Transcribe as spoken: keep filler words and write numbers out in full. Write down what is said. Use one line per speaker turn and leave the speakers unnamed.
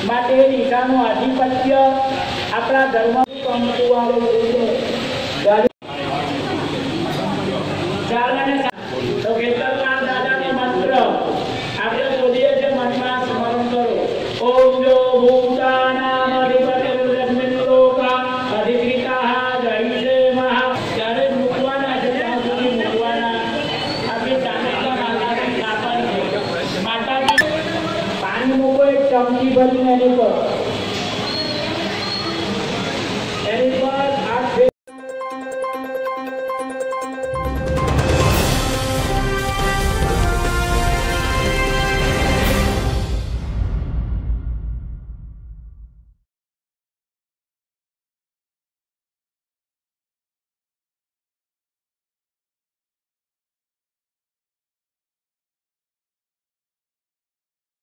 માટે દિશાનું આધિપત્ય આપણા ધર્મ પામતું આવે છે. તો ખેતરમાં દાદાને મંત્ર આપણે બોલીએ છીએ, મનમાં સ્મરણ કરો. ઓમ જો ભૂતાનામ અધિપતિર્યસ્મિન લોકા અધિકૃતાઃ જયસે મહા. ત્યારે મૂકવાના છે ત્યાં સુધી મૂકવાના. આપણે ચાણક્ય માતાજી સ્થાપન છે. માતાજી પાણી મૂકો એક ચમચી ભરીને એની પર